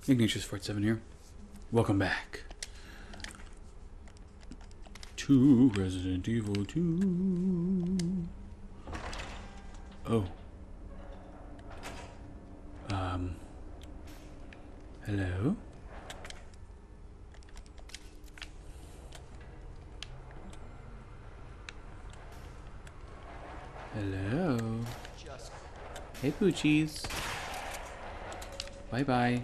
Ignatius47 here. Welcome back to Resident Evil 2. Oh. Hello? Hello? Hey, Poochies. Bye-bye.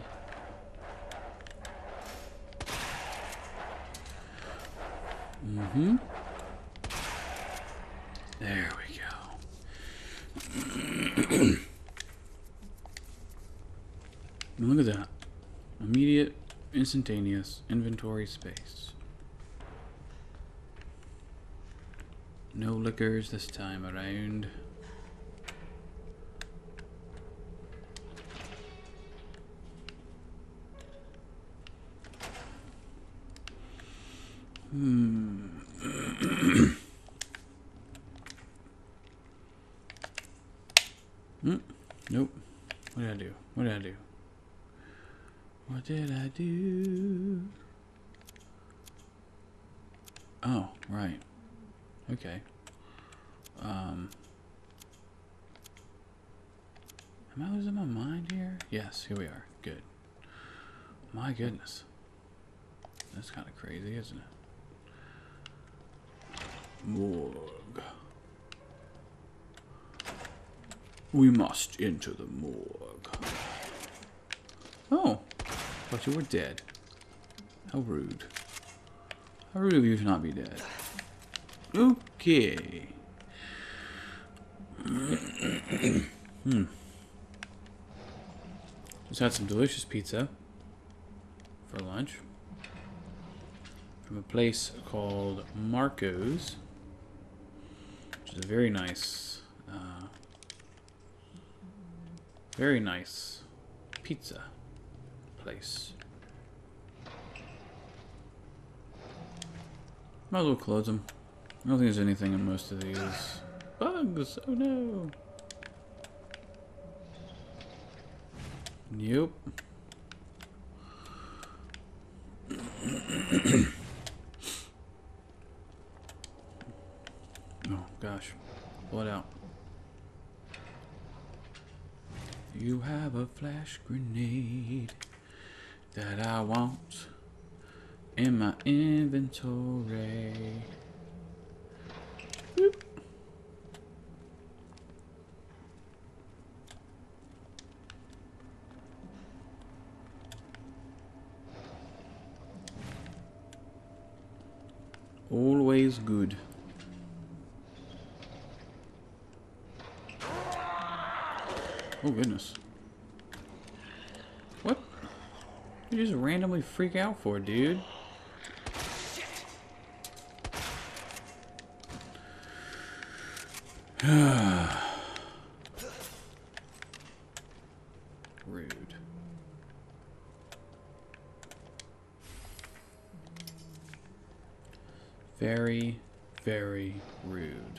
There we go. Look at that. Immediate, instantaneous inventory space. No liquors this time around. Nope. What did I do? What did I do? What did I do? Oh, right. Okay. Am I losing my mind here? Yes, here we are. Good. My goodness. That's kind of crazy, isn't it? Morgue. We must enter the morgue. Oh, thought you were dead. How rude. How rude of you to not be dead. Okay. Just had some delicious pizza for lunch from a place called Marco's, which is a very nice pizza place. Might as well close them. I don't think there's anything in most of these. Bugs! Oh no! Yep. Oh gosh. Pull it out. You have a flash grenade that I want in my inventory. Boop. Always good. Oh goodness. What? You just randomly freak out for, dude? Rude. Very, very rude.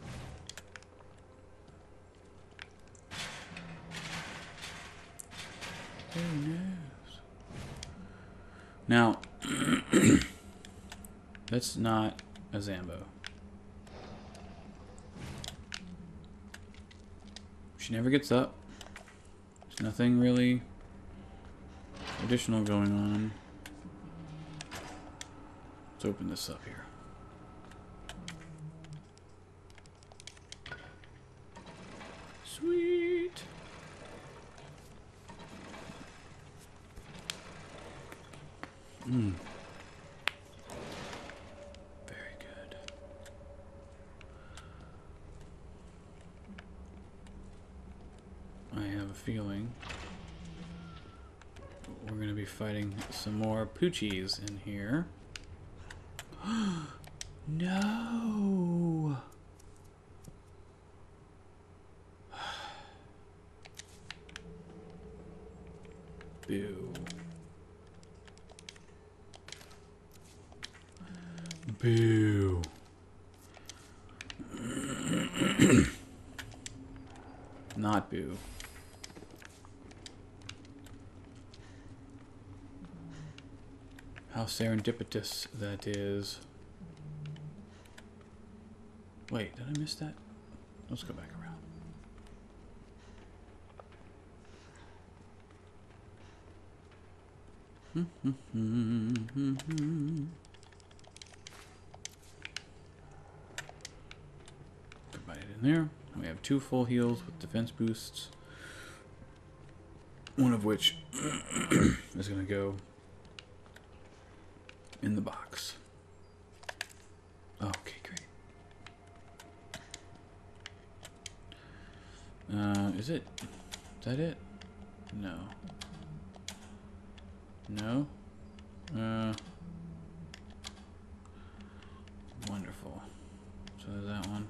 Who knows? Now, that's not a Zambo. She never gets up. There's nothing really additional going on. Let's open this up here. Sweet. Very good. I have a feeling we're going to be fighting some more poochies in here. No! Boo. Boo. Not boo. How serendipitous that is. Wait, did I miss that? Let's go back around. Put it in there. We have 2 full heals with defense boosts. One of which is going to go in the box. Okay, great. Is that it? No. No? Wonderful. So there's that one.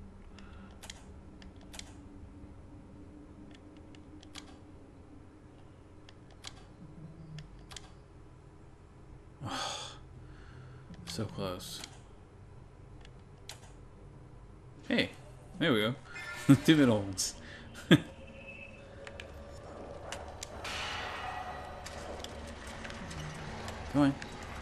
Oh, so close. Hey, there we go. 2 middle ones. Come on.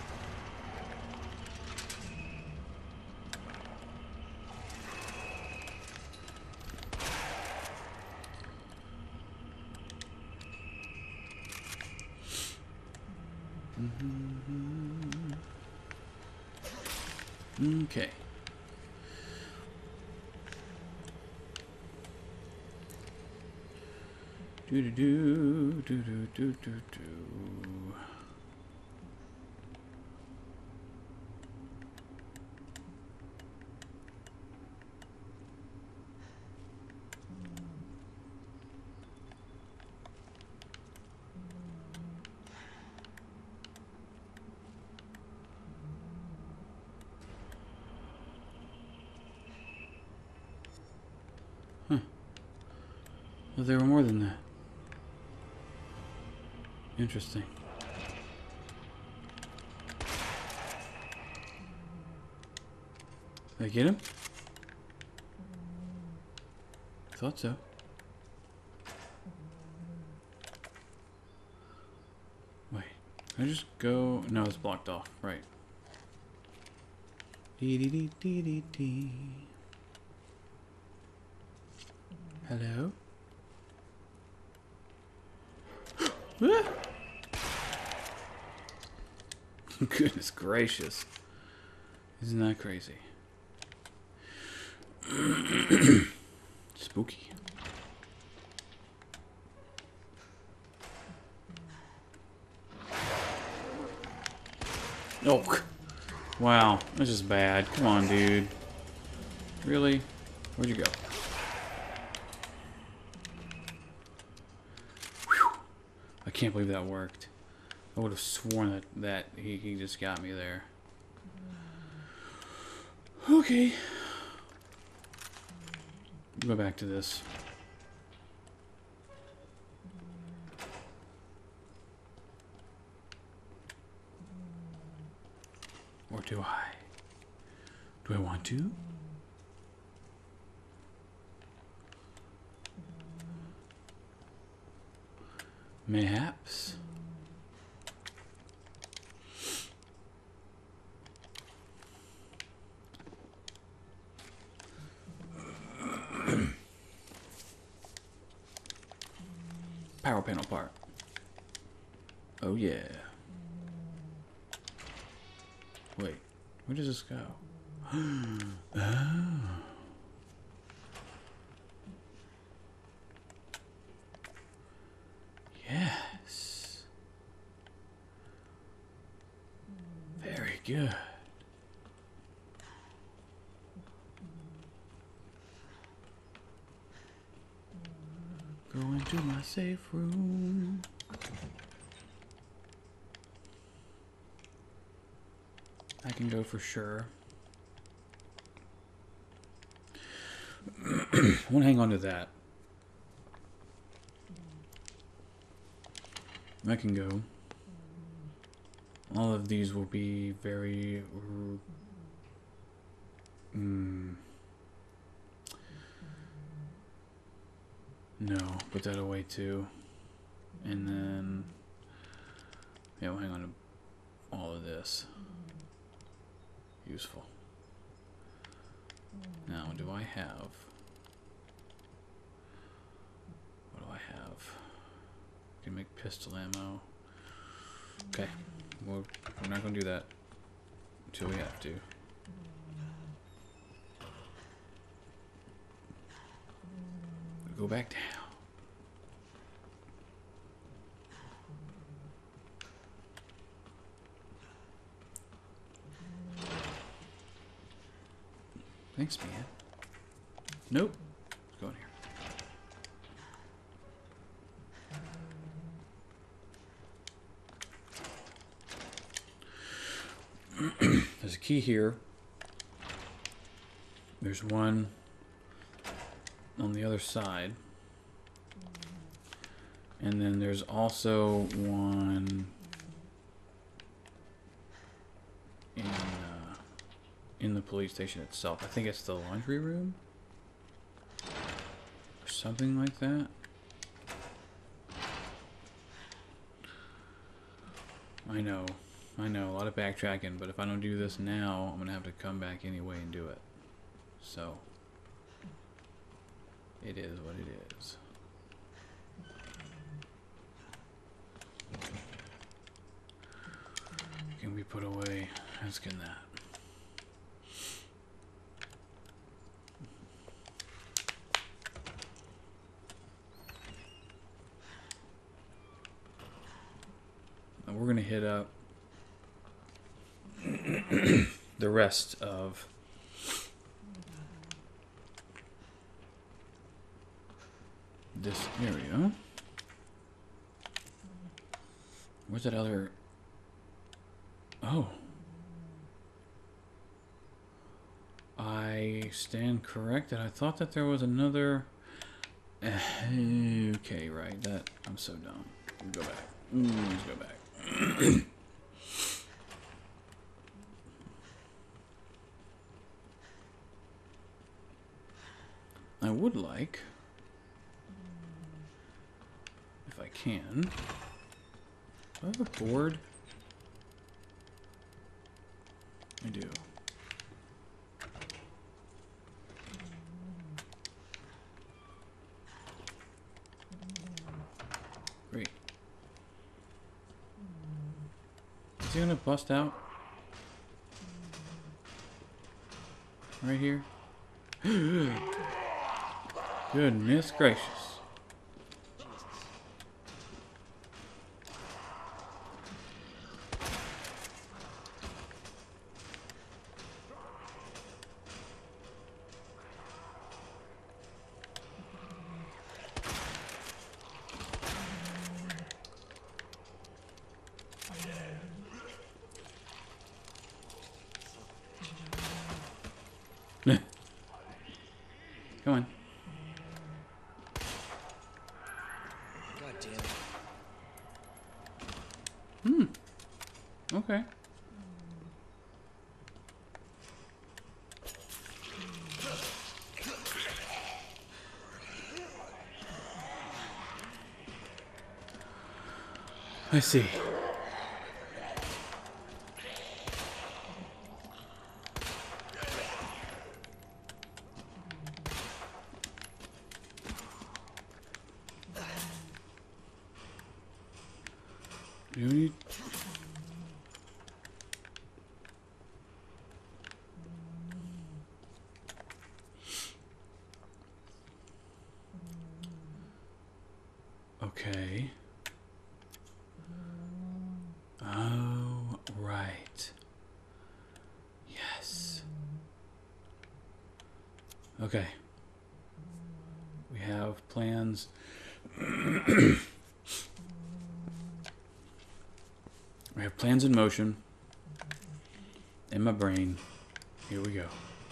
Okay. Do do do do do do do do. Huh. Well, there were more than that. Interesting. Did I get him? Thought so. Wait. Can I just go? No, it's blocked off. Right. Dee dee dee dee dee dee. Hello? Goodness gracious. Isn't that crazy? Spooky. Oh, wow. That's just bad. Come on, dude. Really? Where'd you go? Whew. I can't believe that worked. I would have sworn that he just got me there. Okay. Go back to this. Or do I? Do I want to? Mayhaps. Power panel part. Oh yeah. Wait, where does this go? Oh. Yes. Very good. Go into my safe room. I can go for sure. I want to hang on to that. I can go. All of these will be very... No, put that away too. And then... Yeah, we'll hang on to all of this useful. Now, do I have... What do I have? I can make pistol ammo. Okay, well, we're not going to do that until we have to. Go back down. Thanks, man. Nope. Let's go in here. There's a key here. There's one on the other side. And then there's also one in the police station itself. I think it's the laundry room or something like that. I know, a lot of backtracking, but if I don't do this now, I'm gonna have to come back anyway and do it. So it is what it is. Can be put away. Let's get that. Now we're gonna hit up the rest of this area. Where's that other? Oh. I stand corrected. I thought that there was another. Okay, right. That I'm so dumb. Go back. Let's go back. I would like, if I can, do I have a board? I do. Great. Is he gonna bust out? Right here? Goodness gracious. Come on. God damn it. Okay. I see. You need... Okay. Oh, right. Yes. Okay. We have plans. We have plans in motion. In my brain. Here we go.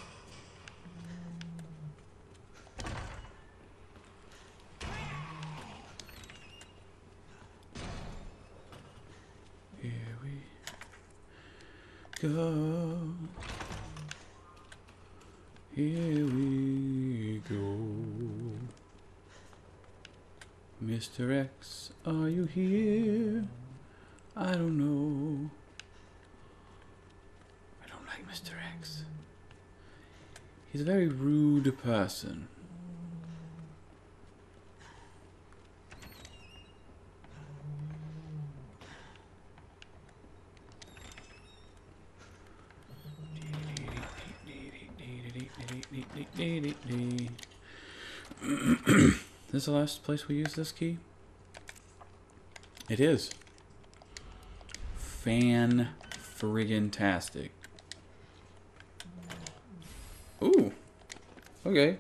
Here we go. Here we go. Mr. X, are you here? I don't know. Mr. X. He's a very rude person. Is this the last place we use this key? It is. Fan-friggin-tastic. Ooh. Okay.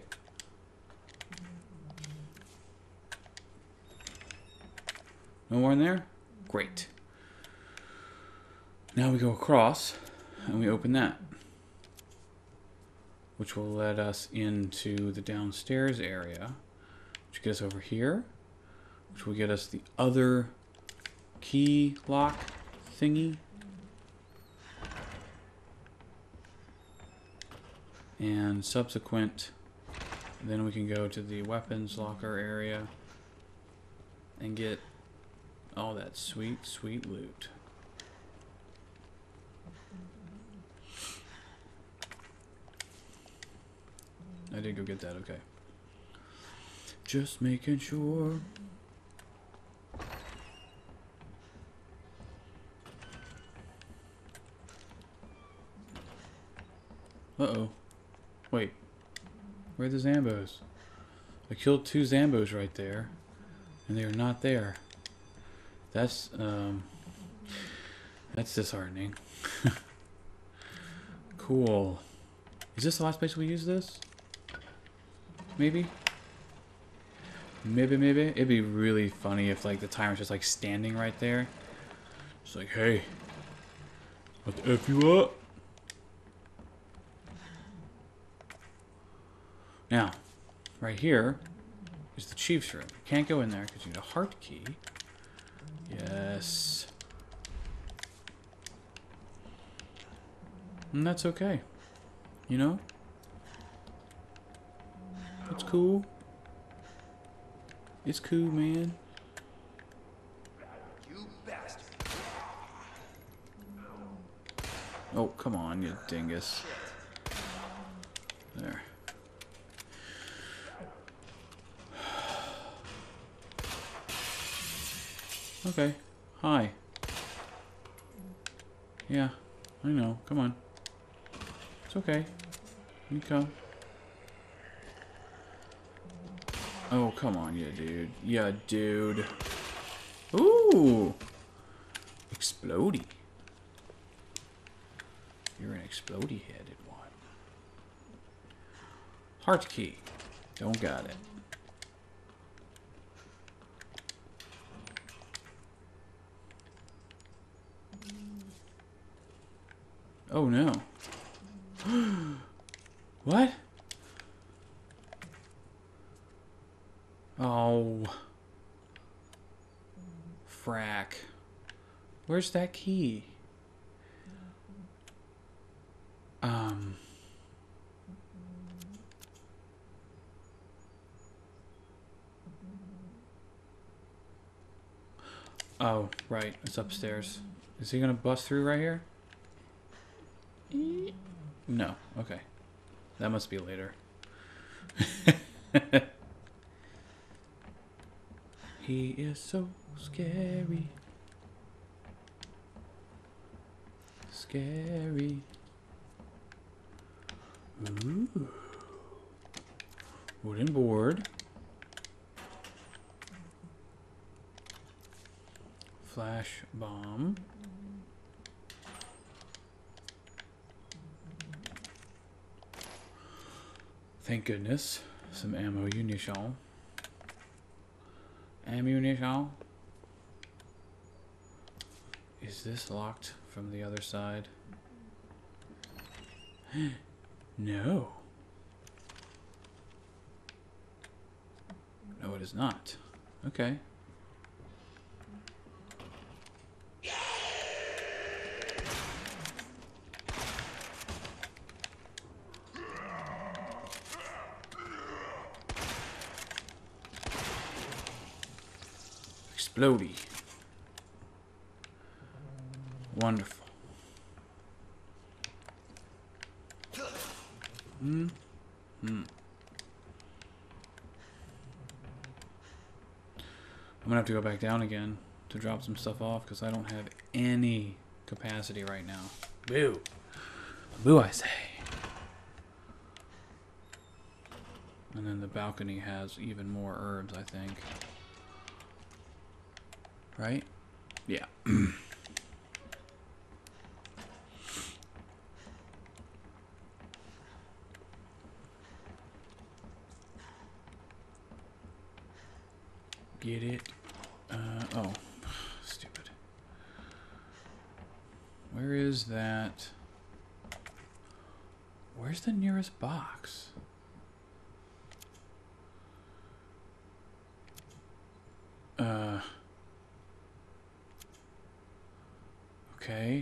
No more in there? Great. Now we go across and we open that, which will let us into the downstairs area, which gets us over here, which will get us the other key lock thingy. And subsequent, then we can go to the weapons locker area and get all that sweet, sweet loot. I did go get that, okay. Just making sure. Uh-oh. Wait. Where are the Zambos? I killed 2 Zambos right there, and they are not there. That's disheartening. Cool. Is this the last place we use this? Maybe? Maybe. It'd be really funny if, like, the Tyrant's just, like, standing right there. Just like, hey. What the F you up? Now, right here is the Chief's room. You can't go in there because you need a heart key. Yes. And that's okay. You know? It's cool. It's cool, man. You bastard. Oh, come on, you dingus. There. Okay. Hi. Yeah, I know. Come on. It's okay. You come. Oh, come on, yeah, dude. Yeah, dude. Ooh! Explodey. You're an explodey-headed one. Heart key. Don't got it. Oh, no. What? Oh. Frack. Where's that key? Oh, right. It's upstairs. Is he gonna bust through right here? No. Okay. That must be later. He is so scary. Scary. Ooh. Wooden board. Flash bomb. Thank goodness. Some ammunition. Ammunition. Is this locked from the other side? No. No, it is not. Okay. Explodey. Wonderful. Hmm. Hmm. I'm gonna have to go back down again to drop some stuff off because I don't have any capacity right now. Boo. Boo, I say. And then the balcony has even more herbs, I think. Right? Yeah. Get it? Oh. Stupid. Where is that? Where's the nearest box? Okay.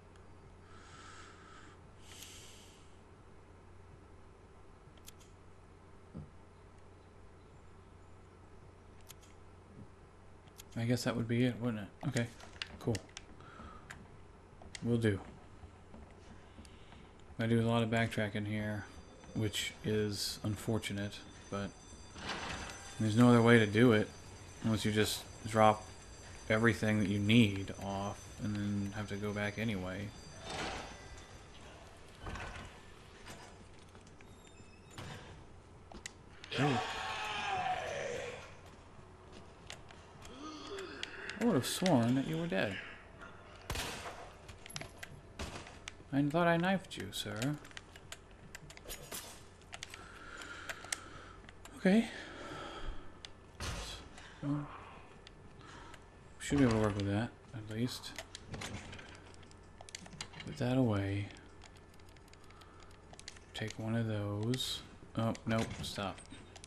I guess that would be it, wouldn't it? Okay. Cool. Will do. I do a lot of backtracking here, which is unfortunate, but there's no other way to do it unless you just drop everything that you need off and then have to go back anyway. Oh. I would have sworn that you were dead. I thought I knifed you, sir. Okay. Well, should be able to work with that, at least. Put that away. Take one of those. Oh, nope, stop.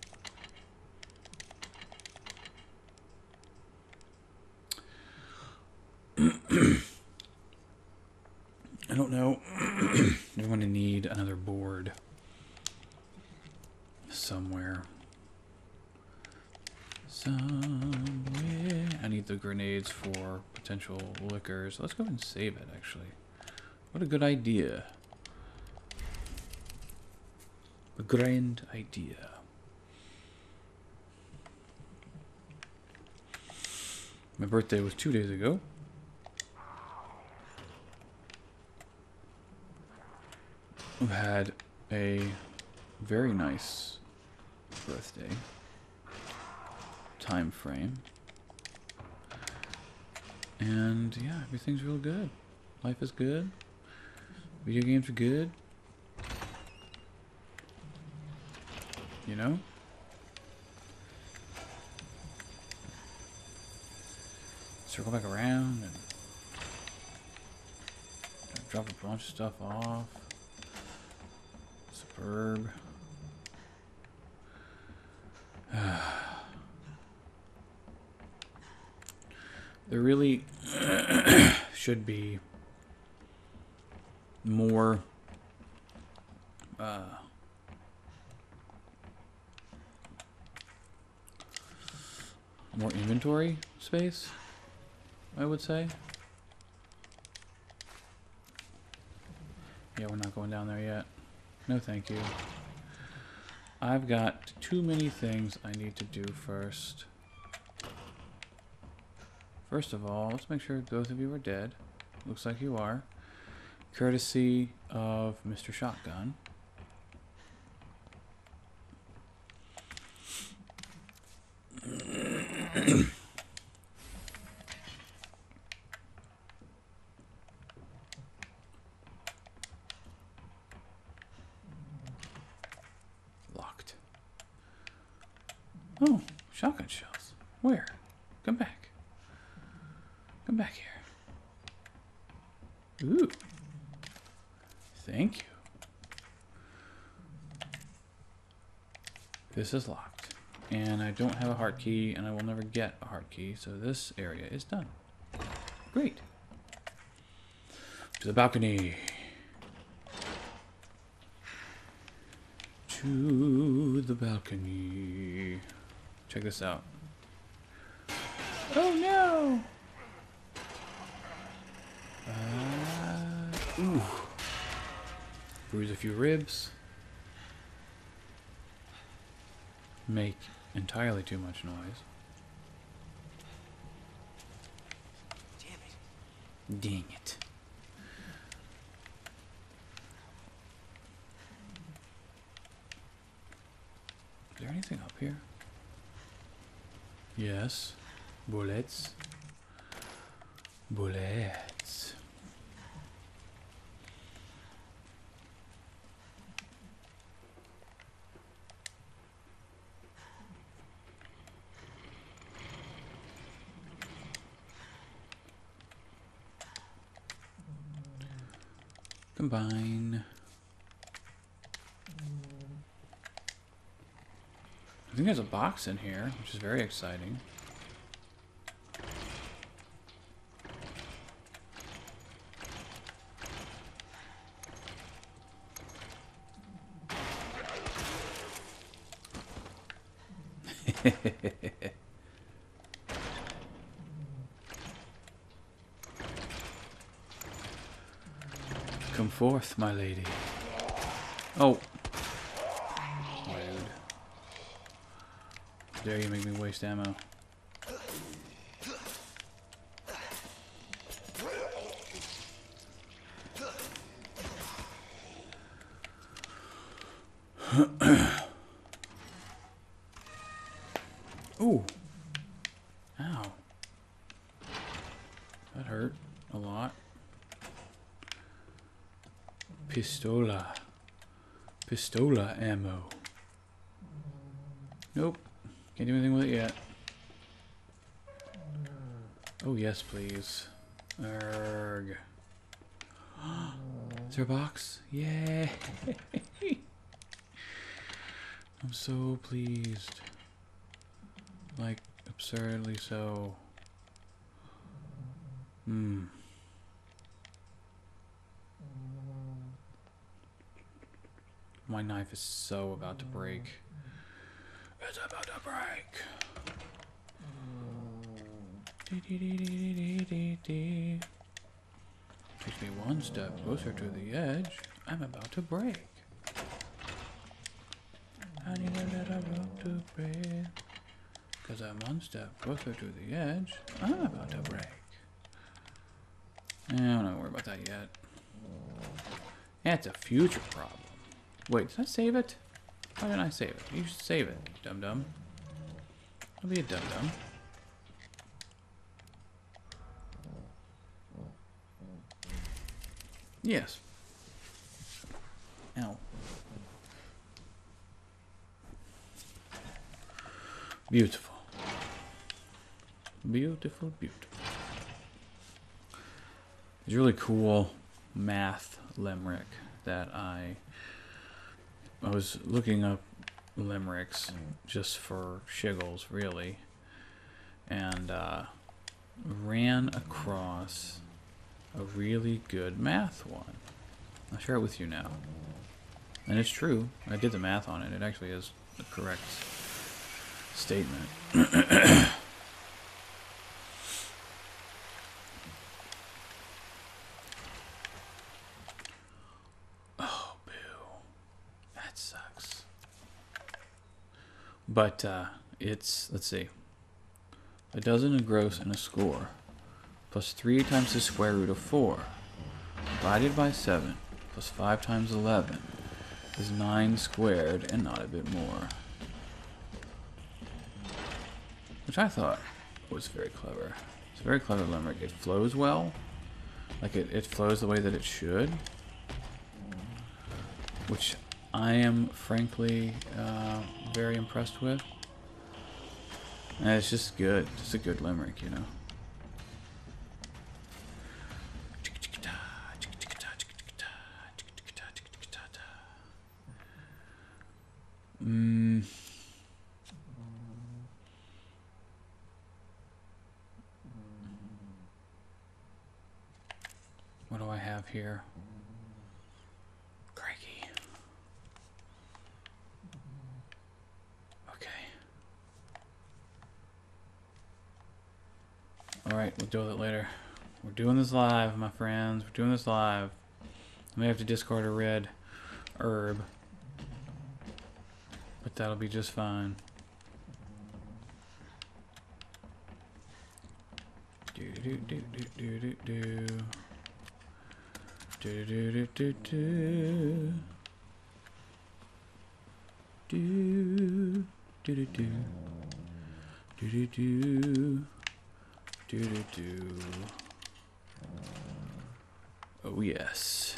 I don't know. I'm going to need another board somewhere. Somewhere. I need the grenades for potential liquors. Let's go and save it, actually. What a good idea. A grand idea. My birthday was 2 days ago. I've had a very nice birthday time frame. And yeah, everything's real good. Life is good. Video games are good. You know? Circle back around and drop a bunch of stuff off. Superb. There really should be more more inventory space, I would say. Yeah, we're not going down there yet. No, thank you. I've got too many things I need to do first. First of all, let's make sure both of you are dead. Looks like you are. Courtesy of Mr. Shotgun. Locked. Oh, shotgun shells. Where? Come back. Come back here. Ooh. Thank you. This is locked. And I don't have a heart key, and I will never get a heart key, so this area is done. Great. To the balcony. To the balcony. Check this out. Oh no! Ooh. Bruise a few ribs. make entirely too much noise. Damn it. Dang it. Is there anything up here? Yes. Bullets. Bullets. Combine. I think there's a box in here, which is very exciting. Come forth, my lady. Oh. Rude. Dare you make me waste ammo. Ooh. Ow. That hurt a lot. Pistola. Pistola ammo. Nope. Can't do anything with it yet. Oh, yes, please. Erg. Is there a box? Yay! I'm so pleased. Like, absurdly so. My knife is so about to break. It's about to break. Takes me one step closer to the edge. I'm about to break. I need a little room to breathe. Cause I'm one step closer to the edge. I'm about to break. I'm not gonna worry about that yet. That's a future problem. Wait, did I save it? Why didn't I save it? You should save it, dum-dum. Don't be a dum-dum. Yes. Ow. Beautiful. Beautiful, beautiful. It's really cool math limerick that I was looking up limericks just for shiggles, really, and ran across a really good math one. I'll share it with you now. And it's true. I did the math on it. It actually is the correct statement. Oh, boo. That sucks. But it's, let's see. A dozen, a gross, and a score. Plus 3 times the square root of 4. Divided by 7. Plus 5 times 11. Is 9 squared and not a bit more. Which I thought was very clever. It's a very clever limerick. It flows well. Like it flows the way that it should. Which I am frankly very impressed with. And it's just good. Just a good limerick, you know. What do I have here? Crikey. Okay. Alright, we'll deal with it later. We're doing this live, my friends. We're doing this live. I may have to discard a red herb. But that'll be just fine. Oh yes.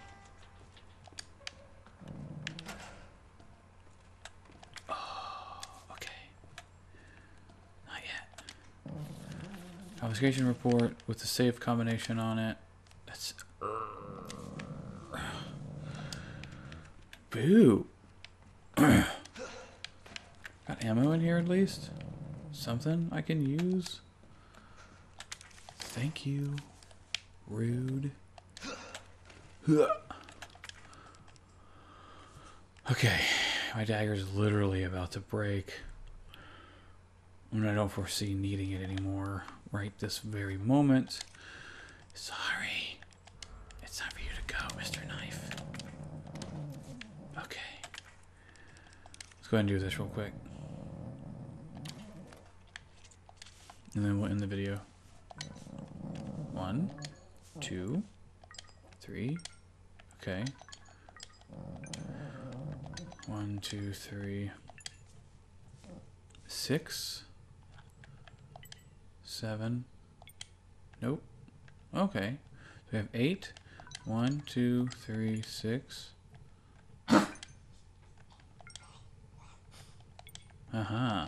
Oh, okay. Not yet. Confiscation report with the safe combination on it. That's boo. Got ammo in here at least? Something I can use? Thank you. Rude. Okay, my dagger's literally about to break. And I don't foresee needing it anymore right this very moment. Sorry. It's time for you to go, Mr. Knife. Okay. Let's go ahead and do this real quick. And then we'll end the video. 1, 2, 3. Okay. 1, 2, 3. 6. 7. Nope. Okay. So we have 8. 1, 2, 3, 6. Uh-huh.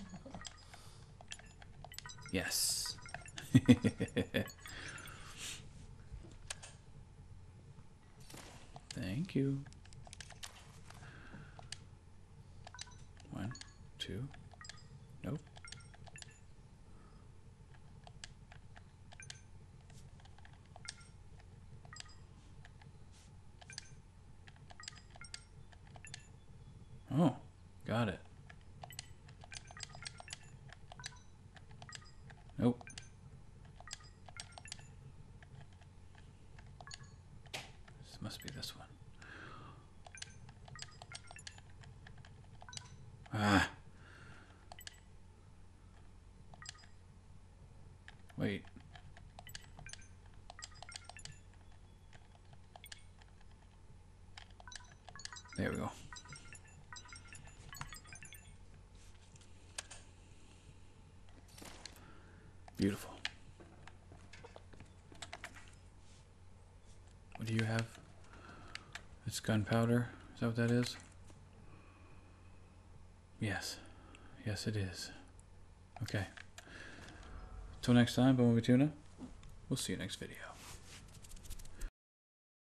Yes. Thank you. 1, 2. Nope. Oh, got it. Nope. This must be this one. Ah. Wait. There we go. Beautiful. What do you have? It's gunpowder. Is that what that is? Yes. Yes, it is. Okay. Till next time, Bumblebee Tuna. We'll see you next video.